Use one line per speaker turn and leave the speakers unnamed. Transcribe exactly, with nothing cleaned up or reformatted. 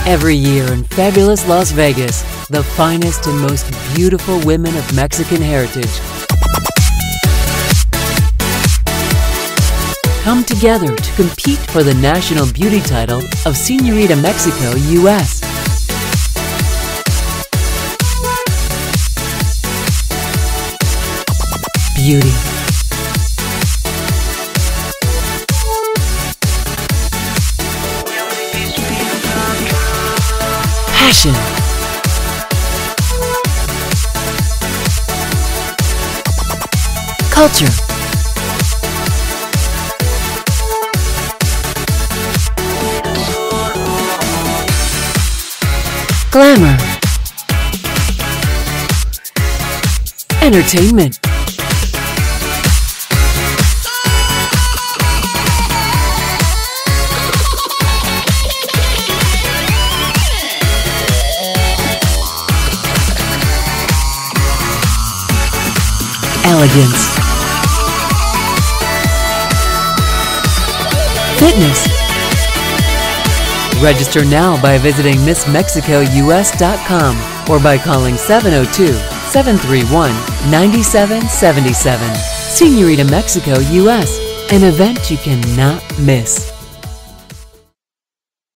Every year in fabulous Las Vegas, the finest and most beautiful women of Mexican heritage come together to compete for the national beauty title of Señorita Mexico U S Beauty, passion, culture, glamour, entertainment, elegance, fitness. Register now by visiting Miss Mexico U S dot com or by calling seven oh two, seven three one, nine seven seven seven. Señorita Mexico U S, an event you cannot miss.